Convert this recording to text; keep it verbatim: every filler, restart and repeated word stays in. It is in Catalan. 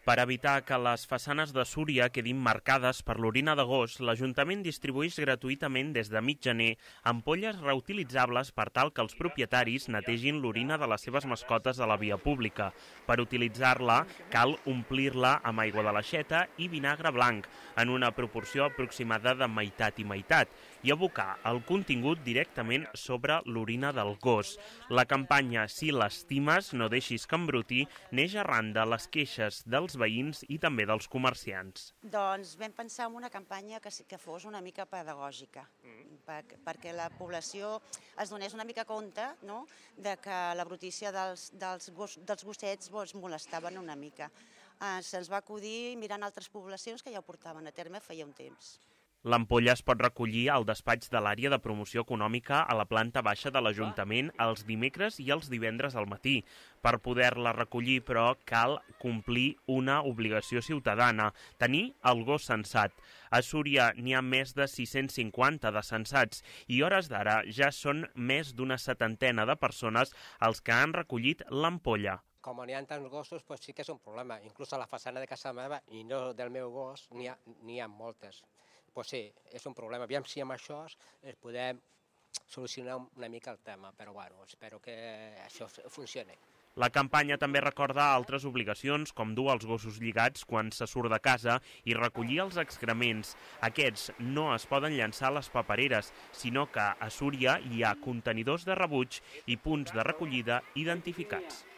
Per evitar que les façanes de Súria quedin marcades per l'orina de gos, l'Ajuntament distribueix gratuïtament des de mig gener ampolles reutilitzables per tal que els propietaris netegin l'orina de les seves mascotes a la via pública. Per utilitzar-la, cal omplir-la amb aigua de l'aixeta i vinagre blanc, en una proporció aproximada de meitat i meitat, i abocar el contingut directament sobre l'orina del gos. La campanya Si l'estimes, no deixis que embruti, neix arran de les queixes dels veïns i també dels comerciants. Doncs vam pensar en una campanya que, que fos una mica pedagògica, mm. per, perquè la població es donés una mica compte, no?, de que la brutícia dels, dels, gos, dels gossets doncs, molestaven una mica. Eh, Se'ns va acudir mirant altres poblacions que ja ho portaven a terme feia un temps. L'ampolla es pot recollir al despatx de l'àrea de promoció econòmica a la planta baixa de l'Ajuntament els dimecres i els divendres al matí. Per poder-la recollir, però, cal complir una obligació ciutadana, tenir el gos censat. A Súria n'hi ha més de sis-cents cinquanta de censats i hores d'ara ja són més d'una setantena de persones els que han recollit l'ampolla. Com n'hi ha tants gossos, doncs sí que és un problema. Inclús a la façana de casa meva, i no del meu gos, n'hi ha, n'hi ha moltes. Doncs sí, és un problema. Aviam si amb això es podem solucionar una mica el tema, però bueno, espero que això funcioni. La campanya també recorda altres obligacions, com dur els gossos lligats quan se surt de casa i recollir els excrements. Aquests no es poden llançar a les papereres, sinó que a Súria hi ha contenidors de rebuig i punts de recollida identificats.